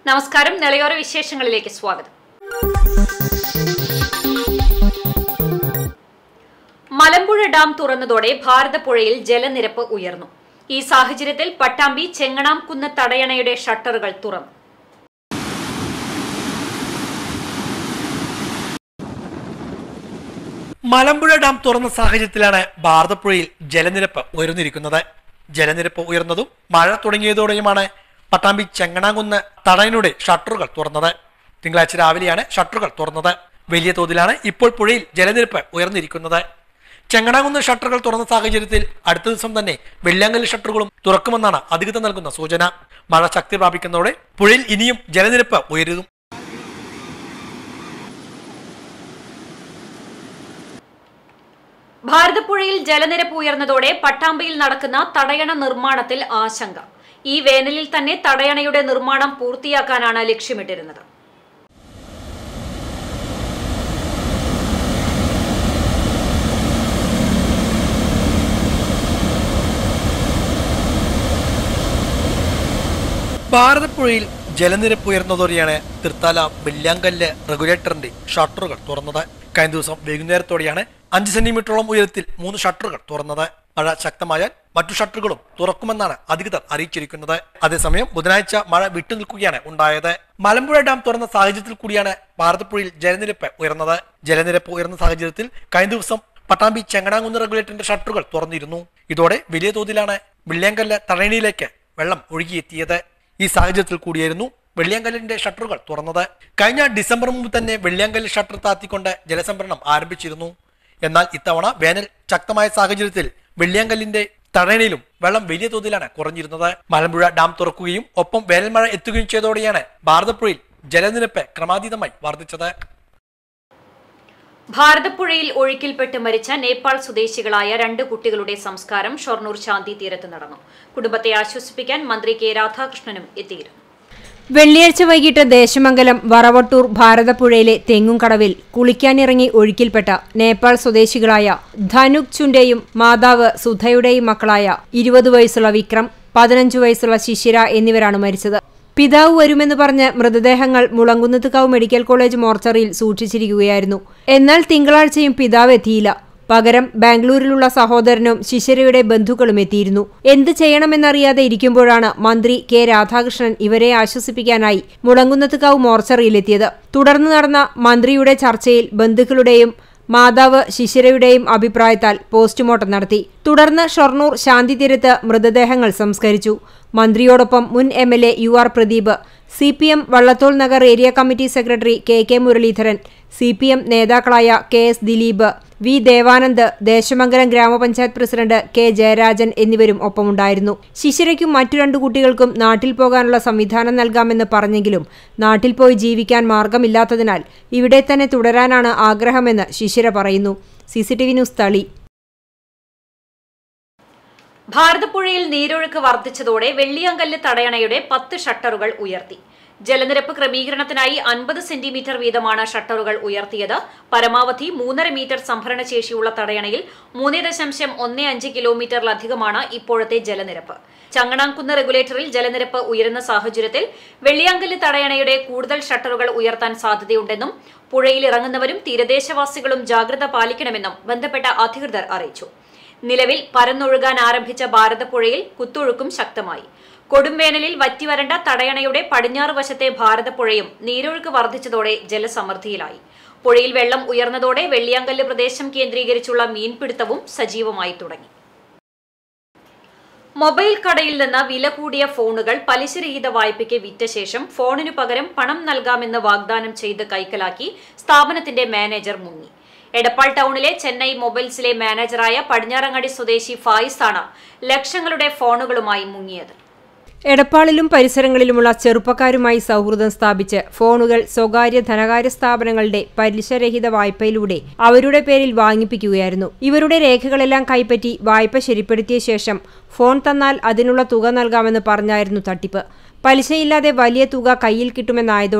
നമസ്കാരം, നിളയോര വിശേഷങ്ങളിലേക്ക് സ്വാഗതം. മലമ്പുഴ ഡാം തുറന്നതോടെ ഭാരതപ്പുഴയിൽ ജലനിരപ്പ് ഉയർന്നു. ഈ സാഹചര്യത്തിൽ പട്ടാമ്പി ചെങ്ങണാംകുന്ന് തടയണയുടെ ഷട്ടറുകൾ തുറന്നു. മലമ്പുഴ ഡാം തുറന്ന സാഹചര്യത്തിലാണ് ഭാരതപ്പുഴയിൽ ജലനിരപ്പ് ഉയർന്നിരിക്കുന്നത്. ജലനിരപ്പ് ഉയർന്നതും മഴ തുടങ്ങിയതോടെയുമാണ് പട്ടാമ്പി ചെങ്ങണാംകുന്ന് തടയണയുടെ ഷട്ടറുകൾ തുറന്നത്. തിങ്കളാഴ്ച രാവിലെയാണ് ഷട്ടറുകൾ തുറന്നത്. വലിയ തോതിലാണ് ഇപ്പോൾ പുഴയിൽ ജലനിരപ്പ് ഉയർന്നിരിക്കുന്നത്. ചെങ്ങണാംകുന്ന് ഷട്ടറുകൾ തുറന്ന സാഹചര്യത്തിൽ അടുത്ത ദിവസം തന്നെ വെള്ളിയാങ്കല്ല് ഷട്ടറുകളും തുറക്കുമെന്നാണ് അധികൃതർ നൽകുന്ന സൂചന. മഴ ശക്തി പ്രാപിക്കുന്നതോടെ പുഴയിൽ ഇനിയും ജലനിരപ്പ് ഉയരും. ഭാരതപ്പുഴയിൽ ജലനിരപ്പ് ഉയർന്നതോടെ പട്ടാമ്പിയിൽ നടക്കുന്ന തടയണ നിർമ്മാണത്തിൽ ആശങ്ക. ഈ വേനലിൽ തന്നെ തടയണയുടെ നിർമ്മാണം പൂർത്തിയാക്കാനാണ് ലക്ഷ്യമിട്ടിരുന്നത്. ഭാരതപ്പുഴയിൽ ജലനിരപ്പ് ഉയർന്നതോടെയാണ് തൃത്താല വെള്ളിയാങ്കല്ല് റെഗുലേറ്ററിന്റെ ഷട്ടറുകൾ തുറന്നത്. കഴിഞ്ഞ ദിവസം വൈകുന്നേരത്തോടെയാണ് 5 സെന്റിമീറ്ററോളം ഉയരത്തിൽ 3 ഷട്ടറുകൾ തുറന്നത്. മഴ ശക്തമായാൽ മറ്റു ഷട്ടറുകളും തുറക്കുമെന്നാണ് അധികൃതർ അറിയിച്ചിരിക്കുന്നത്. അതേസമയം ബുധനാഴ്ച മഴ വിട്ടുനിൽക്കുകയാണ് ഉണ്ടായത്. മലമ്പുഴ ഡാം തുറന്ന സാഹചര്യത്തിൽ കൂടിയാണ് ഭാരതപ്പുഴയിൽ ജലനിരപ്പ് ഉയർന്നത്. ജലനിരപ്പ് ഉയർന്ന സാഹചര്യത്തിൽ കഴിഞ്ഞ ദിവസം പട്ടാമ്പി ചെങ്ങണാംകുന്ന് റെഗുലേറ്ററിന്റെ ഷട്ടറുകൾ തുറന്നിരുന്നു. ഇതോടെ വലിയ തോതിലാണ് വെള്ളിയാങ്കല്ല് തടയണയിലേക്ക് വെള്ളം ഒഴുകിയെത്തിയത്. ഈ സാഹചര്യത്തിൽ കൂടിയായിരുന്നു വെള്ളിയാങ്കല്ലിന്റെ ഷട്ടറുകൾ തുറന്നത്. കഴിഞ്ഞ ഡിസംബർ മുമ്പ് തന്നെ വെള്ളിയാങ്കല്ല് ഷട്ടർ താത്തിക്കൊണ്ട് ജലസംഭരണം ആരംഭിച്ചിരുന്നു. എന്നാൽ ഇത്തവണ വേനൽ ശക്തമായ സാഹചര്യത്തിൽ വെള്ളിയാങ്കല്ലിന്റെ തടയണയിലും വെള്ളം വലിയ തോതിലാണ് കുറഞ്ഞിരുന്നത്. മലമ്പുഴ ഡാം തുറക്കുകയും ഒപ്പം വേനൽമഴ എത്തുകയും ചെയ്തതോടെയാണ് ഭാരതപ്പുഴയിൽ ജലനിരപ്പ് ക്രമാതീതമായി വർദ്ധിച്ചത്. ഭാരതപ്പുഴയിൽ ഒഴുക്കിൽപ്പെട്ട് മരിച്ച നേപ്പാൾ സ്വദേശികളായ 2 കുട്ടികളുടെ സംസ്കാരം ഷൊർണൂർ ശാന്തി തീരത്ത് നടന്നു. കുടുംബത്തെ ആശ്വസിപ്പിക്കാൻ മന്ത്രി കെ രാധാകൃഷ്ണനും എത്തിയിരുന്നു. വെള്ളിയാഴ്ച വൈകിട്ട് ദേശമംഗലം വറവട്ടൂർ ഭാരതപ്പുഴയിലെ തെങ്ങുംകടവിൽ കുളിക്കാനിറങ്ങി ഒഴുക്കിൽപ്പെട്ട നേപ്പാൾ സ്വദേശികളായ ധനുക് ചുന്റെയും മാതാവ് സുധയുടെയും മക്കളായ 20 വയസ്സുള്ള വിക്രം, 15 വയസ്സുള്ള ശിശിര എന്നിവരാണ് മരിച്ചത്. പിതാവ് വരുമെന്ന് പറഞ്ഞ് മൃതദേഹങ്ങൾ മുളങ്കുന്നത്ത്കാവ് മെഡിക്കൽ കോളേജ് മോർച്ചറിയിൽ സൂക്ഷിച്ചിരിക്കുകയായിരുന്നു. എന്നാൽ തിങ്കളാഴ്ചയും പിതാവ് എത്തിയില്ല. പകരം ബാംഗ്ലൂരിലുള്ള സഹോദരനും ശിശിരയുടെ ബന്ധുക്കളും എത്തിയിരുന്നു. എന്ത് ചെയ്യണമെന്നറിയാതെ ഇരിക്കുമ്പോഴാണ് മന്ത്രി കെ രാധാകൃഷ്ണൻ ഇവരെ ആശ്വസിപ്പിക്കാനായി മുളങ്കുന്നത്ത്കാവ് മോർച്ചറിയിലെത്തിയത്. തുടർന്ന് നടന്ന മന്ത്രിയുടെ ചർച്ചയിൽ ബന്ധുക്കളുടെയും മാതാവ് ശിശിരയുടെയും അഭിപ്രായത്താൽ പോസ്റ്റ്മോർട്ടം നടത്തി. തുടർന്ന് ഷൊർണൂർ ശാന്തി തീരത്ത് മൃതദേഹങ്ങൾ സംസ്കരിച്ചു. മന്ത്രിയോടൊപ്പം മുൻ MLA UR Pradeep, CPM Vallathol Nagar area committee secretary KK Muraleedharan, CPM നേതാക്കളായ KS ദിലീപ്, V ദേവാനന്ദ്, ദേശമംഗലം ഗ്രാമപഞ്ചായത്ത് പ്രസിഡന്റ് K ജയരാജൻ എന്നിവരും ഒപ്പമുണ്ടായിരുന്നു. ശിശിരയ്ക്കും മറ്റു 2 കുട്ടികൾക്കും നാട്ടിൽ പോകാനുള്ള സംവിധാനം നൽകാമെന്ന് പറഞ്ഞെങ്കിലും നാട്ടിൽ പോയി ജീവിക്കാൻ മാർഗമില്ലാത്തതിനാൽ ഇവിടെ തന്നെ തുടരാനാണ് ആഗ്രഹമെന്ന് ശിശിര പറയുന്നു. CCTV ന്യൂസ് തളി. ഭാരതപ്പുഴയിൽ നീരൊഴുക്ക് വർദ്ധിച്ചതോടെ വെള്ളിയാങ്കല്ല് തടയണയുടെ 10 ഷട്ടറുകൾ ഉയർത്തി. ജലനിരപ്പ് ക്രമീകരണത്തിനായി 50 സെന്റിമീറ്റർ വീതമാണ് ഷട്ടറുകൾ ഉയർത്തിയത്. പരമാവധി 3.5 മീറ്റർ സംഭരണ ശേഷിയുള്ള തടയണയിൽ 3.15 കിലോമീറ്ററിലധികമാണ് ഇപ്പോഴത്തെ ജലനിരപ്പ്. ചങ്ങണാംകുന്ന് റെഗുലേറ്ററിൽ ജലനിരപ്പ് ഉയരുന്ന സാഹചര്യത്തിൽ വെള്ളിയാങ്കല്ല് തടയണയുടെ കൂടുതൽ ഷട്ടറുകൾ ഉയർത്താൻ സാധ്യതയുണ്ടെന്നും പുഴയിൽ ഇറങ്ങുന്നവരും തീരദേശവാസികളും ജാഗ്രത പാലിക്കണമെന്നും ബന്ധപ്പെട്ട അധികൃതർ അറിയിച്ചു. നിലവിൽ പരന്നൊഴുകാൻ ആരംഭിച്ച ഭാരതപ്പുഴയിൽ കുത്തൊഴുക്കും ശക്തമായി. കൊടുംവേനലിൽ വറ്റിവരണ്ട തടയണയുടെ പടിഞ്ഞാറ് വശത്തെ ഭാരതപ്പുഴയും നീരൊഴുക്ക് വർദ്ധിച്ചതോടെ ജലസമൃദ്ധിയിലായി. പുഴയിൽ വെള്ളം ഉയർന്നതോടെ വെള്ളിയാങ്കല്ല് പ്രദേശം കേന്ദ്രീകരിച്ചുള്ള മീൻപിടുത്തവും സജീവമായി തുടങ്ങി. മൊബൈൽ കടയിൽ നിന്ന് വില കൂടിയ ഫോണുകൾ പലിശരഹിത വായ്പയ്ക്ക് വിറ്റ ശേഷം ഫോണിനു പകരം പണം നൽകാമെന്ന് വാഗ്ദാനം ചെയ്ത് കൈക്കലാക്കി സ്ഥാപനത്തിന്റെ മാനേജർ മുങ്ങി. എടപ്പാൾ ടൗണിലെ ചെന്നൈ മൊബൈൽസിലെ മാനേജറായ പടിഞ്ഞാറങ്ങാടി സ്വദേശി ഫായിസാണ് ലക്ഷങ്ങളുടെ ഫോണുകളുമായി മുങ്ങിയത്. എടപ്പാളിലും പരിസരങ്ങളിലുമുള്ള ചെറുപ്പക്കാരുമായി സൗഹൃദം സ്ഥാപിച്ച് ഫോണുകൾ സ്വകാര്യ ധനകാര്യ സ്ഥാപനങ്ങളുടെ പലിശരഹിത വായ്പയിലൂടെ അവരുടെ പേരിൽ വാങ്ങിപ്പിക്കുകയായിരുന്നു. ഇവരുടെ രേഖകളെല്ലാം കൈപ്പറ്റി വായ്പ ശരിപ്പെടുത്തിയ ശേഷം ഫോൺ തന്നാൽ അതിനുള്ള തുക നൽകാമെന്ന് പറഞ്ഞായിരുന്നു തട്ടിപ്പ്. പലിശയില്ലാതെ വലിയ തുക കയ്യിൽ കിട്ടുമെന്നായതോടെ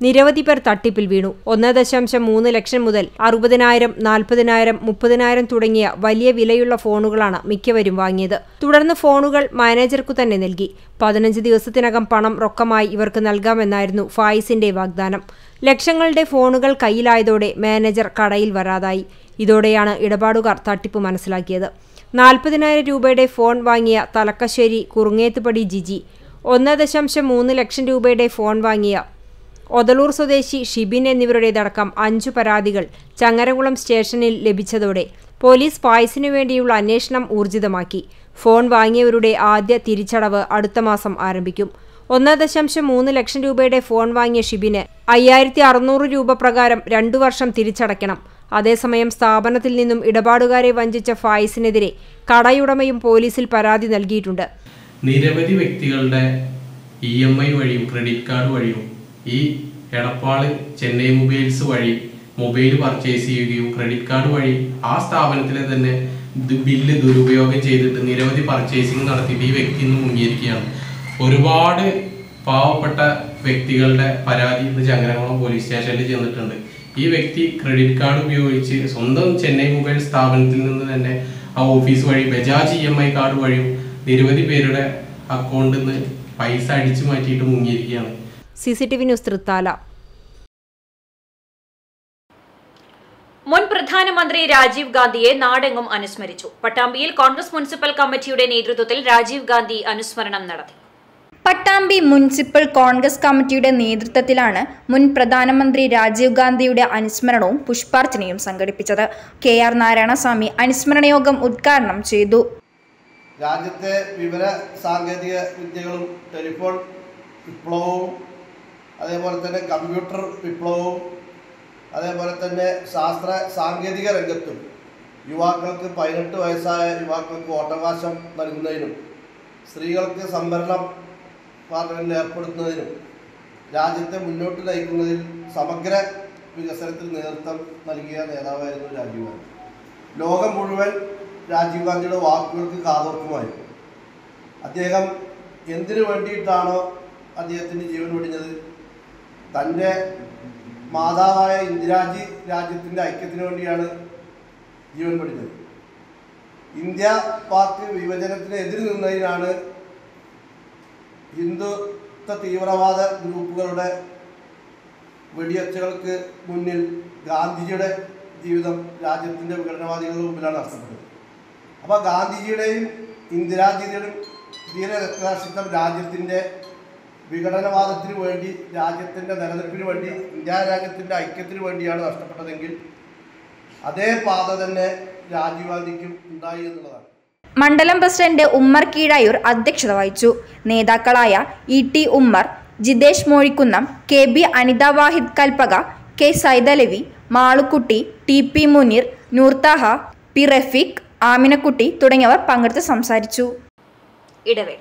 നിരവധി പേർ തട്ടിപ്പിൽ വീണു. 1.3 ലക്ഷം മുതൽ 60,000, 40,000, 30,000 തുടങ്ങിയ വലിയ വിലയുള്ള ഫോണുകളാണ് മിക്കവരും വാങ്ങിയത്. തുടർന്ന് ഫോണുകൾ മാനേജർക്കു തന്നെ നൽകി. 15 ദിവസത്തിനകം പണം റൊക്കമായി ഇവർക്ക് നൽകാമെന്നായിരുന്നു ഫായിസിന്റെ വാഗ്ദാനം. ലക്ഷങ്ങളുടെ ഫോണുകൾ കയ്യിലായതോടെ മാനേജർ കടയിൽ വരാതായി. ഇതോടെയാണ് ഇടപാടുകാർ തട്ടിപ്പ് മനസ്സിലാക്കിയത്. 40,000 രൂപയുടെ ഫോൺ വാങ്ങിയ തലക്കശ്ശേരി കുറുങ്ങേത്തുപടി ജിജി, 1.3 ലക്ഷം രൂപയുടെ ഫോൺ വാങ്ങിയ ഒതളൂർ സ്വദേശി ഷിബിൻ എന്നിവരുടേതടക്കം 5 പരാതികൾ ചങ്ങരകുളം സ്റ്റേഷനിൽ ലഭിച്ചതോടെ പോലീസ് ഫായിസിനു വേണ്ടിയുള്ള അന്വേഷണം ഊർജിതമാക്കി. ഫോൺ വാങ്ങിയവരുടെ ആദ്യ തിരിച്ചടവ് അടുത്ത മാസം ആരംഭിക്കും. 1.3 ലക്ഷം രൂപയുടെ ഫോൺ വാങ്ങിയ ഷിബിന് 5,600 രൂപ പ്രകാരം 2 വർഷം തിരിച്ചടയ്ക്കണം. അതേസമയം സ്ഥാപനത്തിൽ നിന്നും ഇടപാടുകാരെ വഞ്ചിച്ച ഫായിസിനെതിരെ കടയുടമയും പോലീസിൽ പരാതി നൽകിയിട്ടുണ്ട്. നിരവധി വ്യക്തികളുടെ EMI വഴിയും ക്രെഡിറ്റ് കാർഡ് വഴിയും ഈ എടപ്പാള് ചെന്നൈ മൊബൈൽസ് വഴി മൊബൈൽ പർച്ചേസ് ചെയ്യുകയും ക്രെഡിറ്റ് കാർഡ് വഴി ആ സ്ഥാപനത്തിലെ തന്നെ ബില്ല് ദുരുപയോഗം ചെയ്തിട്ട് നിരവധി പർച്ചേസിംഗ് നടത്തിയിട്ട് ഈ വ്യക്തി ഇന്ന് മുങ്ങിയിരിക്കുകയാണ്. ഒരുപാട് പാവപ്പെട്ട വ്യക്തികളുടെ പരാതി ഇന്ന് ചങ്ങരകുളം പോലീസ് സ്റ്റേഷനിൽ ചെന്നിട്ടുണ്ട്. ഈ വ്യക്തി ക്രെഡിറ്റ് കാർഡ് ഉപയോഗിച്ച് സ്വന്തം ചെന്നൈ മൊബൈൽ സ്ഥാപനത്തിൽ നിന്ന് തന്നെ ആ ഓഫീസ് വഴി ബജാജ് EMI കാർഡ് വഴിയും നിരവധി പേരുടെ അക്കൗണ്ടിൽ നിന്ന് പൈസ അടിച്ചു മാറ്റിയിട്ട് മുങ്ങിയിരിക്കുകയാണ്. CCTV news Thrithala. മുൻ പ്രധാനമന്ത്രി രാജീവ് ഗാന്ധിയെ നാടെങ്ങും അനുസ്മരിച്ചു. പട്ടാമ്പിയിൽ കോൺഗ്രസ് മുനിസിപ്പൽ കമ്മിറ്റിയുടെ നേതൃത്വത്തിൽ രാജീവ് ഗാന്ധി അനുസ്മരണം നടത്തി. പട്ടാമ്പി മുനിസിപ്പൽ കോൺഗ്രസ് കമ്മിറ്റിയുടെ നേതൃത്വത്തിലാണ് മുൻ പ്രധാനമന്ത്രി രാജീവ് ഗാന്ധിയുടെ അനുസ്മരണവും പുഷ്പാർച്ചനയും സംഘടിപ്പിച്ചത്. KR നാരായണസ്വാമി അനുസ്മരണ യോഗം ഉദ്ഘാടനം ചെയ്തു. രാജ്യത്തെ വിവര സാങ്കേതിക വിദ്യകളും ടെലിഫോൺ വിപ്ലവവും അതേപോലെ തന്നെ കമ്പ്യൂട്ടർ വിപ്ലവവും അതേപോലെ തന്നെ ശാസ്ത്ര സാങ്കേതിക രംഗത്തും യുവാക്കൾക്ക് 18 വയസ്സായ യുവാക്കൾക്ക് വോട്ടവകാശം നൽകുന്നതിനും സ്ത്രീകൾക്ക് സംവരണം പാർലമെന്റിൽ ഏർപ്പെടുത്തുന്നതിനും രാജ്യത്തെ മുന്നോട്ട് നയിക്കുന്നതിൽ സമഗ്ര വികസനത്തിൽ നേതൃത്വം നൽകിയ നേതാവായിരുന്നു രാജീവ് ഗാന്ധി. ലോകം മുഴുവൻ രാജീവ് ഗാന്ധിയുടെ വാക്കുകൾക്ക് കാതോർക്കുമായിരുന്നു. അദ്ദേഹം എന്തിനു വേണ്ടിയിട്ടാണോ അദ്ദേഹത്തിന് ജീവൻ വെടിഞ്ഞത്? തൻ്റെ മാതാവായ ഇന്ദിരാജി രാജ്യത്തിൻ്റെ ഐക്യത്തിന് വേണ്ടിയാണ് ജീവൻ വെടിഞ്ഞത്. ഇന്ത്യ പാക് വിഭജനത്തിന് എതിര് നിന്നതിനാണ് ഹിന്ദുത്വ തീവ്രവാദ ഗ്രൂപ്പുകളുടെ വെടിയൊച്ചകൾക്ക് മുന്നിൽ ഗാന്ധിജിയുടെ ജീവിതം രാജ്യത്തിൻ്റെ വിഘടനവാദികളുടെ മുമ്പിലാണ് നഷ്ടപ്പെട്ടത്. അപ്പോൾ ഗാന്ധിജിയുടെയും ഇന്ദിരാജിയുടെയും ധീരരക്തസാക്ഷിത്വം രാജ്യത്തിൻ്റെ വിഘടനവാദത്തിന് വേണ്ടി, രാജ്യത്തിൻ്റെ നിലനിൽപ്പിന് വേണ്ടി, ഇന്ത്യ രാജ്യത്തിൻ്റെ ഐക്യത്തിന് വേണ്ടിയാണ് നഷ്ടപ്പെട്ടതെങ്കിൽ അതേ പാത തന്നെ രാജീവ് ഗാന്ധിക്കും ഉണ്ടായി എന്നുള്ളതാണ്. മണ്ഡലം പ്രസിഡന്റ് ഉമ്മർ കീഴായൂർ അധ്യക്ഷത വഹിച്ചു. നേതാക്കളായ ET ഉമ്മർ, ജിതേഷ് മോഴിക്കുന്നം, KB അനിത വാഹിദ് Kalpaka, K Saidalavi, Malukutty, TP Muneer, നൂർതാഹ, P Rafeeq, Aminakutty തുടങ്ങിയവർ പങ്കെടുത്ത് സംസാരിച്ചു. ഇടവേള.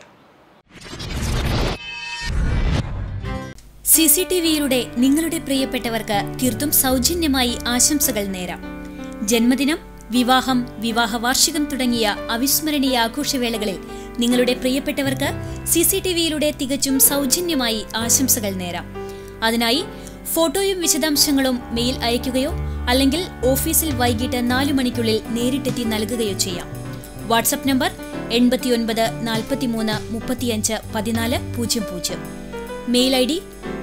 CCTVയിലൂടെ നിങ്ങളുടെ പ്രിയപ്പെട്ടവർക്ക് തീർത്തും സൗജന്യമായി ആശംസകൾ നേരാം. ജന്മദിനം, വിവാഹം, വിവാഹ വാർഷികം തുടങ്ങിയ അവിസ്മരണീയ ആഘോഷവേളകളിൽ നിങ്ങളുടെ പ്രിയപ്പെട്ടവർക്ക് CCTVയിലൂടെ തികച്ചും സൗജന്യമായി ആശംസകൾ നേരാം. അതിനായി ഫോട്ടോയും വിശദാംശങ്ങളും മെയിൽ അയയ്ക്കുകയോ അല്ലെങ്കിൽ ഓഫീസിൽ വൈകിട്ട് 4 മണിക്കുള്ളിൽ നേരിട്ടെത്തി നൽകുകയോ ചെയ്യാം. WhatsApp number 89 43 35 14 00. Mail ID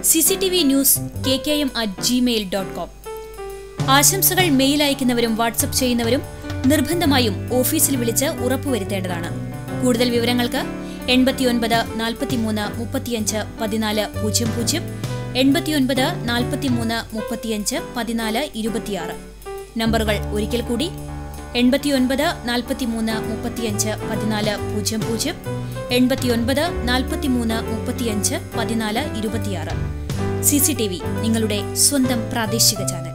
cctvnews@gmail.com. ആശംസകൾ മെയിൽ അയക്കുന്നവരും വാട്സ്ആപ്പ് ചെയ്യുന്നവരും നിർബന്ധമായും ഓഫീസിൽ വിളിച്ച് ഉറപ്പുവരുത്തേണ്ടതാണ്. കൂടുതൽ വിവരങ്ങൾക്ക് 89 43 35 14 00, 89 43 35 14 26. നമ്പറുകൾ ഒരിക്കൽ കൂടി 89 43 35 14 00, 89 43 35 14 26. CCTV, നിങ്ങളുടെ സ്വന്തം പ്രാദേശിക ചാനൽ.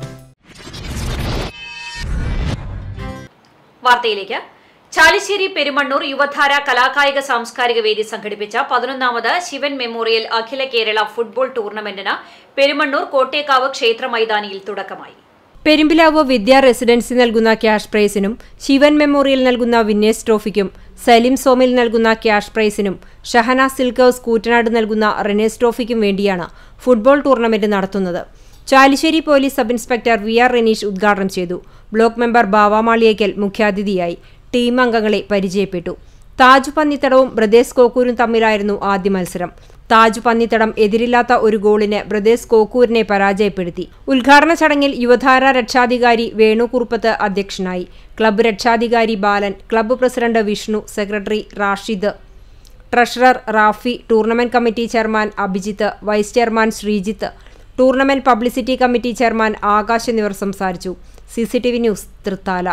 വാർത്തയിലേക്ക്. ചാലിശ്ശേരി പെരുമണ്ണൂർ യുവധാര കലാകായിക സാംസ്കാരിക വേദി സംഘടിപ്പിച്ച 11ാമത് ശിവൻ മെമ്മോറിയൽ അഖില കേരള ഫുട്ബോൾ ടൂർണമെന്റിന് പെരുമണ്ണൂർ കോട്ടേക്കാവ് ക്ഷേത്ര മൈതാനിയിൽ തുടക്കമായി. പെരുമ്പിലാവ് വിദ്യാ റെസിഡൻസി നൽകുന്ന ക്യാഷ് പ്രൈസിനും ശിവൻ മെമ്മോറിയൽ നൽകുന്ന വിന്നേഴ്സ് ട്രോഫിക്കും സലിം സോമിൽ നൽകുന്ന ക്യാഷ് പ്രൈസിനും ഷഹന സിൽക്കേഴ്സ് കൂറ്റനാട് നൽകുന്ന റെനേഴ്സ് ട്രോഫിക്കും വേണ്ടിയാണ് ഫുട്ബോൾ ടൂർണമെന്റ് നടത്തുന്നത്. Chalissery police sub inspector VR Reneesh ഉദ്ഘാടനം ചെയ്തു. ബ്ലോക്ക് മെമ്പർ ബാവാമാളിയേക്കൽ മുഖ്യാതിഥിയായി. ടീം അംഗങ്ങളെ പരിചയപ്പെട്ടു. താജ് പന്നിത്തടവും ബ്രദേഴ്സ് കോക്കൂരും തമ്മിലായിരുന്നു ആദ്യ മത്സരം. താജ് പന്നിത്തടം എതിരില്ലാത്ത ഒരു ഗോളിന് ബ്രദേഴ്സ് കോക്കൂരിനെ പരാജയപ്പെടുത്തി. ഉദ്ഘാടന ചടങ്ങിൽ യുവധാര രക്ഷാധികാരി വേണു കുറുപ്പത്ത് അധ്യക്ഷനായി. ക്ലബ്ബ് രക്ഷാധികാരി Balan, club president Vishnu, secretary Rashid, treasurer Rafi, tournament committee chairman Abhijith, vice chairman Sreejith, tournament publicity committee chairman Akash എന്നിവർ സംസാരിച്ചു. CCTV news, Thrithala.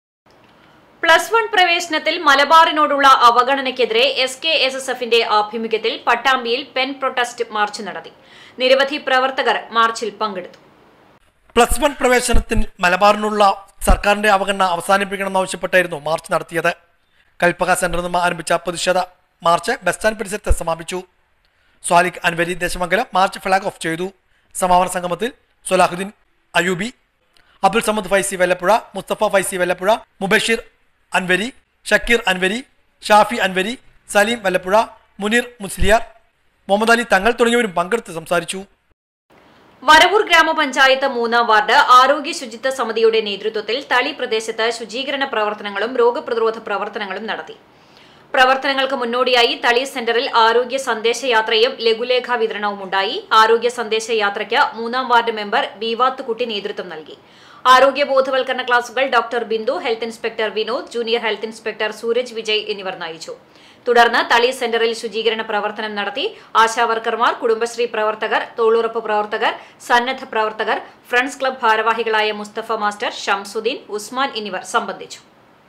+1 പ്രവേശനത്തിൽ മലബാറിനോടുള്ള അവഗണനയ്ക്കെതിരെ SKSSFന്റെ ആഭിമുഖ്യത്തിൽ പട്ടാമ്പിയിൽ പെൻ പ്രൊട്ടസ്റ്റ് മാർച്ച് നടത്തി. നിരവധി പ്രവർത്തകർ മാർച്ചിൽ പങ്കെടുത്തു. +1 പ്രവേശനത്തിൽ മലബാറിനുള്ള സർക്കാരിന്റെ അവഗണന അവസാനിപ്പിക്കണമെന്നാവശ്യപ്പെട്ടായിരുന്നു മാർച്ച് നടത്തിയത്. കൽപ്പക സെന്ററിൽ നിന്ന് ആരംഭിച്ച പ്രതിഷേധ മാർച്ച് ബസ് സ്റ്റാൻഡ് പരിസരത്ത് സമാപിച്ചു. Swaliq Anwari Desamangalam march flag off ചെയ്തു. സമാപന സംഗമത്തിൽ സൊലാഹുദ്ദീൻ അയൂബി, അബ്ദുൽ സമദ് ഫൈസി വെല്ലപ്പുഴ, മുസ്തഫ ഫൈസി വെല്ലപ്പുഴ, മുബഷീർ അൻവരി, ഷക്കീർ അൻവരി, ഷാഫി അൻവരി, സലീം വെല്ലപ്പുഴ, മുനീർ മുസ്ലിയാർ, മുഹമ്മദ് അലി തങ്ങൾ തുടങ്ങിയവരും പങ്കെടുത്ത് സംസാരിച്ചു. വരവൂർ ഗ്രാമപഞ്ചായത്ത് 3-ാം വാർഡ് ആരോഗ്യ ശുചിത്വ സമിതിയുടെ നേതൃത്വത്തിൽ തളി പ്രദേശത്ത് ശുചീകരണ പ്രവർത്തനങ്ങളും രോഗപ്രതിരോധ പ്രവർത്തനങ്ങളും നടത്തി. പ്രവർത്തനങ്ങൾക്ക് മുന്നോടിയായി തളി സെന്ററിൽ ആരോഗ്യ സന്ദേശയാത്രയും ലഘുലേഖാ വിതരണവും ഉണ്ടായി. ആരോഗ്യ സന്ദേശയാത്രയ്ക്ക് 3-ാം വാർഡ് മെമ്പർ ബീവാത്തുകുട്ടി നേതൃത്വം നൽകി. ആരോഗ്യ ബോധവൽക്കരണ ക്ലാസുകൾ doctor Bindu, health inspector Vinod, junior health inspector Sooraj Vijay എന്നിവർ നയിച്ചു. തുടർന്ന് തളി സെന്ററിൽ ശുചീകരണ പ്രവർത്തനം നടത്തി. ആശാവർക്കർമാർ, കുടുംബശ്രീ പ്രവർത്തകർ, തൊഴിലുറപ്പ് പ്രവർത്തകർ, സന്നദ്ധ പ്രവർത്തകർ, ഫ്രണ്ട്സ് ക്ലബ് ഭാരവാഹികളായ മുസ്തഫ മാസ്റ്റർ, ഷംസുദ്ദീൻ, ഉസ്മാൻ എന്നിവർ സംബന്ധിച്ചു.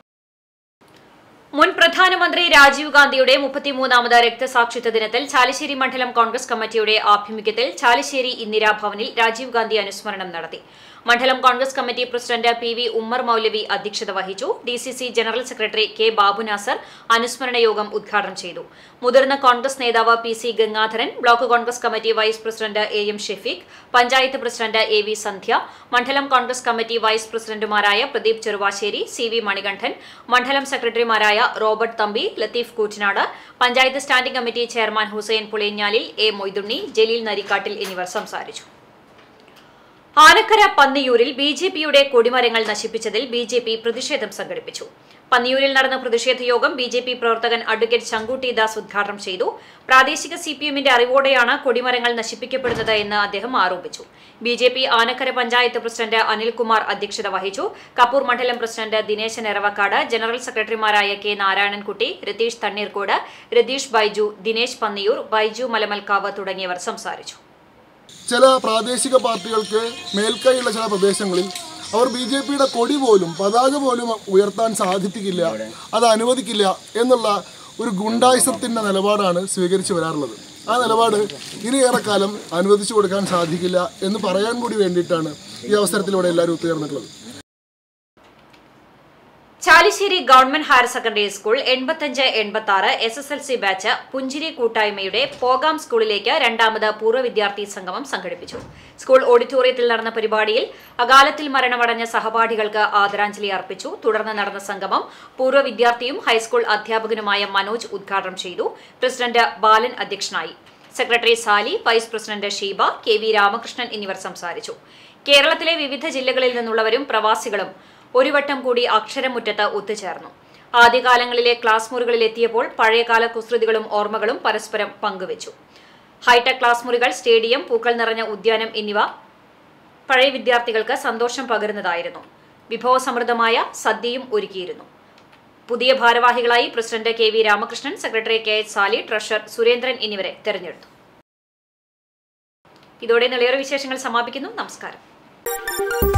മുൻ പ്രധാനമന്ത്രി രാജീവ് ഗാന്ധിയുടെ 33ാമത് രക്തസാക്ഷിത്വ ദിനത്തിൽ ചാലിശ്ശേരി മണ്ഡലം കോൺഗ്രസ് കമ്മിറ്റിയുടെ ആഭിമുഖ്യത്തിൽ ചാലിശ്ശേരി ഇന്ദിരാഭവനിൽ രാജീവ് ഗാന്ധി അനുസ്മരണം നടത്തി. മണ്ഡലം Congress committee president PV Ummer Moulavi അധ്യക്ഷത വഹിച്ചു. DCC general secretary K Babu Nasar അനുസ്മരണ യോഗം ഉദ്ഘാടനം ചെയ്തു. മുതിർന്ന കോൺഗ്രസ് നേതാവ് PC Gangadharan, block Congress committee vice president AM Shefeeq, panchayat president AV Sandhya, മണ്ഡലം കോൺഗ്രസ് കമ്മിറ്റി വൈസ് പ്രസിഡന്റുമാരായ പ്രദീപ് ചെറുവാശ്ശേരി, CV മണികണ്ഠൻ, മണ്ഡലം സെക്രട്ടറിമാരായ Robert Thampi, Latheef Koottanad, panchayat standing committee chairman Hussain Puliyanjalil, A Moythunni, Jaleel Narikkattil എന്നിവർ സംസാരിച്ചു. ആനക്കര പന്നിയൂരിൽ BJPയുടെ കൊടിമരങ്ങൾ നശിപ്പിച്ചതിൽ BJP പ്രതിഷേധം സംഘടിപ്പിച്ചു. പന്നിയൂരിൽ നടന്ന പ്രതിഷേധ യോഗം BJP പ്രവർത്തകൻ അഡ്വക്കേറ്റ് ശങ്കുട്ടി ദാസ് ഉദ്ഘാടനം ചെയ്തു. പ്രാദേശിക CPMന്റെ അറിവോടെയാണ് കൊടിമരങ്ങൾ നശിപ്പിക്കപ്പെടുന്നത് എന്ന് അദ്ദേഹം ആരോപിച്ചു. BJP ആനക്കര പഞ്ചായത്ത് പ്രസിഡന്റ് അനിൽകുമാർ അധ്യക്ഷത വഹിച്ചു. കപ്പൂർ മണ്ഡലം പ്രസിഡന്റ് ദിനേശൻ എറവക്കാട്, ജനറൽ സെക്രട്ടറിമാരായ K നാരായണൻകുട്ടി, രതീഷ് തണ്ണീർക്കോട്, രതീഷ് ബൈജു, ദിനേശ് പന്നിയൂർ, ബൈജു മലമൽക്കാവ് തുടങ്ങിയവർ സംസാരിച്ചു. ചില പ്രാദേശിക പാർട്ടികൾക്ക് മേൽക്കൈയുള്ള ചില പ്രദേശങ്ങളിൽ അവർ BJPയുടെ കൊടി പോലും പതാക പോലും ഉയർത്താൻ സാധിക്കില്ല, അത് അനുവദിക്കില്ല എന്നുള്ള ഒരു ഗുണ്ടായിസത്തിൻ്റെ നിലപാടാണ് സ്വീകരിച്ചു വരാറുള്ളത്. ആ നിലപാട് ഇനിയേറെക്കാലം അനുവദിച്ചു കൊടുക്കാൻ സാധിക്കില്ല എന്ന് പറയാൻ കൂടി വേണ്ടിയിട്ടാണ് ഈ അവസരത്തിലൂടെ എല്ലാവരും ഒത്തുചേർന്നിട്ടുള്ളത്. Chalissery government higher secondary school 85-86 SSLC batch Punchiri കൂട്ടായ്മയുടെ പോകാം സ്കൂളിലേക്ക് 2ാമത് പൂർവ്വ വിദ്യാർത്ഥി സംഗമം സംഘടിപ്പിച്ചു. സ്കൂൾ ഓഡിറ്റോറിയത്തിൽ നടന്ന പരിപാടിയിൽ അകാലത്തിൽ മരണമടഞ്ഞ സഹപാഠികൾക്ക് ആദരാഞ്ജലി അർപ്പിച്ചു. തുടർന്ന് നടന്ന സംഗമം പൂർവ്വ വിദ്യാർത്ഥിയും ഹൈസ്കൂൾ അധ്യാപകനുമായ മനോജ് ഉദ്ഘാടനം ചെയ്തു. പ്രസിഡന്റ് ബാലൻ അധ്യക്ഷനായി. Secretary Sali, vice president Sheeba, KV Ramakrishnan എന്നിവർ സംസാരിച്ചു. കേരളത്തിലെ വിവിധ ജില്ലകളിൽ നിന്നുള്ളവരും പ്രവാസികളും ഒരു വട്ടം കൂടി അക്ഷരമുറ്റത്ത് ഒത്തുചേർന്നു. ആദ്യകാലങ്ങളിലെ ക്ലാസ് മുറികളിൽ എത്തിയപ്പോൾ പഴയകാല കുസൃതികളും ഓർമ്മകളും പരസ്പരം പങ്കുവച്ചു. ഹൈടെക് ക്ലാസ് മുറികൾ, സ്റ്റേഡിയം, പൂക്കൾ നിറഞ്ഞ ഉദ്യാനം എന്നിവ പഴയ വിദ്യാർത്ഥികൾക്ക് സന്തോഷം പകരുന്നതായിരുന്നു. വിഭവസമൃദ്ധമായ സദ്യയും ഒരുക്കിയിരുന്നു. പുതിയ ഭാരവാഹികളായി president KV Ramakrishnan, secretary KH Sali, treasurer Surendran എന്നിവരെ തെരഞ്ഞെടുത്തു. ഇതോടെ നിളയേറെ വിശേഷങ്ങൾ സമാപിക്കുന്നു. നമസ്കാരം.